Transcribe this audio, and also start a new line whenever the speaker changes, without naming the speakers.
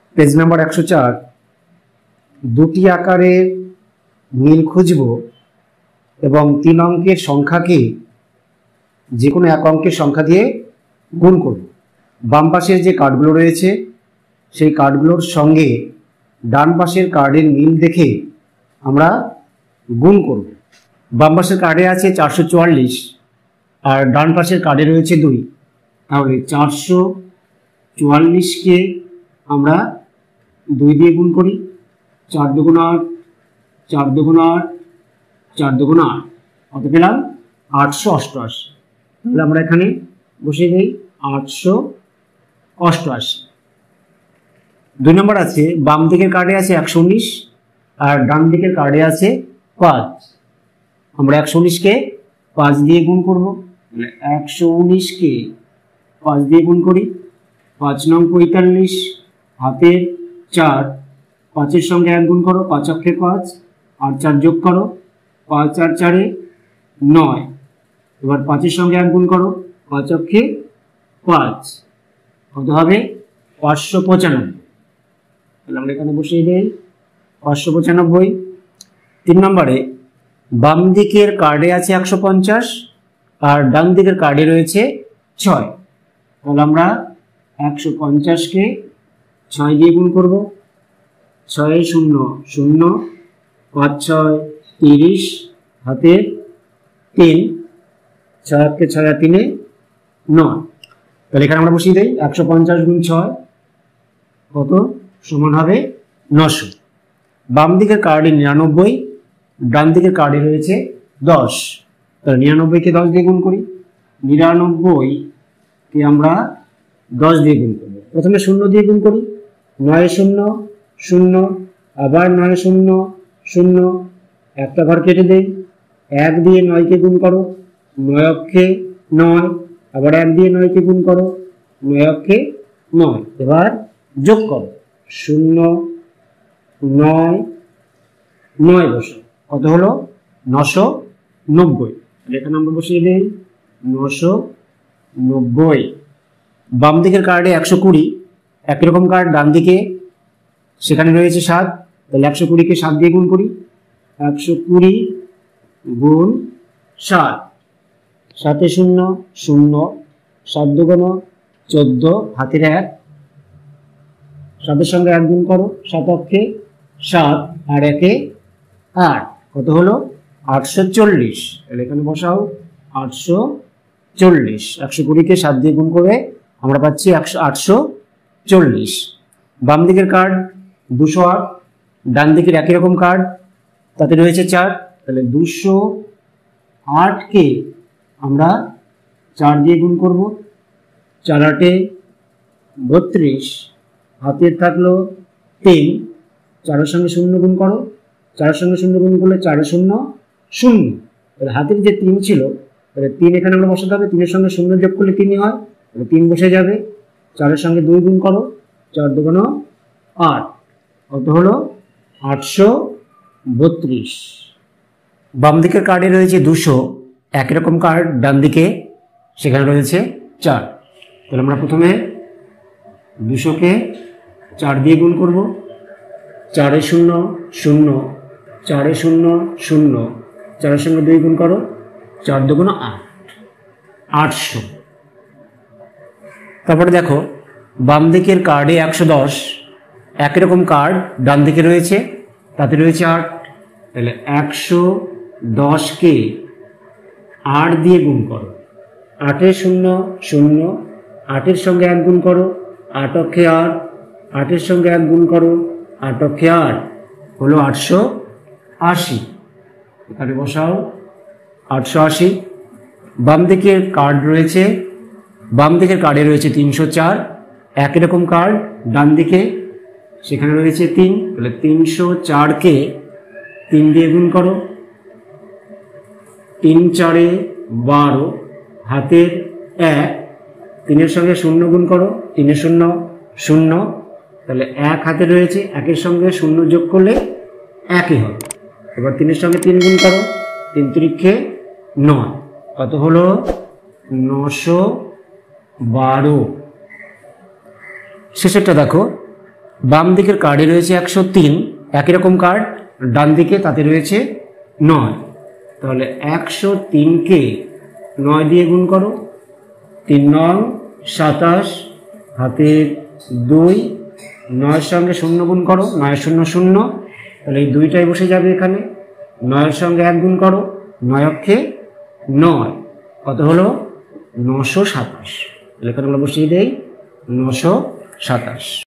Page number 104। দুটি আকারের মিল খুঁজব এবং 3 অঙ্কের সংখ্যাকে যে কোনো এক অঙ্কের সংখ্যা দিয়ে গুণ করব। বাম পাশের যে কার্ডগুলো রয়েছে সেই কার্ডগুলোর সঙ্গে ডান পাশের কার্ডের মিল দেখে আমরা গুণ করব। বাম পাশের কার্ডে আছে 444 আর ডান পাশের কার্ডে রয়েছে 2। তাহলে 444কে আমরা 2 দিয়ে গুণ করি। 4 দুগুণ 8, 4 দুগুণ 8, 4 দুগুণ 8, কত পেলাম? 888। তাহলে আমরা এখানে বসিয়ে দিই 888। 2 নম্বর আছে, বাম দিকের কার্ডে আছে 119 আর ডান দিকের কার্ডে আছে 5। আমরা 119কে 5 দিয়ে গুণ করব। 119কে 5 দিয়ে গুণ করি। 5 নং 45, হাতের 4, 5-এর সঙ্গে 1 গুণ করো, 5 অক্ষে 5 আর 4 যোগ করো, 5 আর 4-এ 9। এবার 5-এর সঙ্গে 1 গুণ করো, 5 অক্ষে 5, কত হবে? 595। তাহলে আমরা এখানে বসিয়ে দিই 595। 3 নম্বরে, বাম দিকের কার্ডে আছে 150 আর ডান দিকের কার্ডে রয়েছে 6। তাহলে আমরা 150কে 6 দিয়ে গুণ করব। 6 0 0, 5 6 30, হাতের 3, 6 অক্ষে 6 আর 3-এ 9। তাহলে এখানে আমরা বসিয়ে দিই 150 গুণ 6, কত? সমান হবে 900। বাম দিকের কার্ডে 99, ডান দিকের কার্ডে রয়েছে 10। তাহলে 99কে 10 দিয়ে গুণ করি। 99কে আমরা 10 দিয়ে গুণ করব। প্রথমে 0 দিয়ে গুণ করি। 9 0 0, আবার 9 0 0, একটা ঘর কেটে দেই। 1 দিয়ে 9কে গুণ করো, 9 অক্ষে 9, আবার 1 দিয়ে 9কে গুণ করো, 9 অক্ষে 9। এবার যোগ করো, 0 9 9 বসে, কত হলো? 990। এখানে আমরা বসিয়ে দিই 990। বাম দিকের কার্ডে 120, একই রকম কার্ড ডান দিকে, সেখানে রয়েছে 7। তাহলে 120কে 7 দিয়ে গুণ করি। 120 গুণ 7, 7 0 0, 7 দুগুণ 14, হাতের 1, 7-এর সঙ্গে 1 গুণ করো, 7 অক্ষে 7 আর 1-এ 8, কত হলো? 840। তাহলে এখানে বসাও 840। 120কে 7 দিয়ে গুণ করে আমরা পাচ্ছি 840। বাম দিকের কার্ড 208, ডান দিকের একই রকম কার্ড, তাতে রয়েছে 4। তাহলে 208কে আমরা 4 দিয়ে গুণ করব। 4 8-এ 32, হাতের থাকলো 3, 4-এর সঙ্গে 0 গুণ করো, 4-এর সঙ্গে 0 গুণ করলে 4 0 0। তাহলে হাতের যে 3 ছিল, তাহলে 3 এখানে আমরা বসাতে হবে। 3-এর সঙ্গে 0 যোগ করলে 3-ই হয়, তাহলে 3 বসে যাবে। 4-এর সঙ্গে 2 গুণ করো, 4 2 8, কত হলো? 832। বাম দিকের কার্ডে রয়েছে 200, একই রকম কার্ড ডান দিকে, সেখানে রয়েছে 4। তাহলে আমরা প্রথমে 200কে 4 দিয়ে গুণ করব। 4 0 0, 4 0 0, 4-এর সঙ্গে 2 গুণ করো, 4 2 8, 800। তারপরে দেখো, বাম দিকের কার্ডে 110, একই রকম কার্ড ডান দিকে রয়েছে, তাতে রয়েছে 8। তাহলে 110কে 8 দিয়ে গুণ করো। 8 0 0, 8-এর সঙ্গে 1 গুণ করো, 8 অক্ষে 8, 8-এর সঙ্গে 1 গুণ করো, 8 অক্ষে 8, হলো 880। এখানে বসাও 880। বাম দিকের কার্ড রয়েছে, বাম দিকের কার্ডে রয়েছে 304, একই রকম কার্ড ডান দিকে, সেখানে রয়েছে 3। তাহলে 304কে 3 দিয়ে গুণ করো। 3 4-এ 12, হাতের 1, 3-এর সঙ্গে 0 গুণ করো, 3 0 0, তাহলে 1 হাতে রয়েছে, 1-এর সঙ্গে 0 যোগ করলে 1-ই হবে। এবার 3-এর সঙ্গে 3 গুণ করো, 3 3-এ 9, কত হলো? 912। শেষেরটা দেখো, বাম দিকের কার্ডে রয়েছে 103, একই রকম কার্ড ডান দিকে তাতে রয়েছে 9। তাহলে 103কে 9 দিয়ে গুণ করো, 3 9 27, হাতের 2, 9 সঙ্গে 0 গুণ করো, 9 0 0, তাহলে এই 2টাই বসে যাবে এখানে। 9 সঙ্গে 1 গুণ করো, 9 অক্ষে 9, কত হলো 927। তাহলে এখানে আমরা বসিয়ে দেই 927।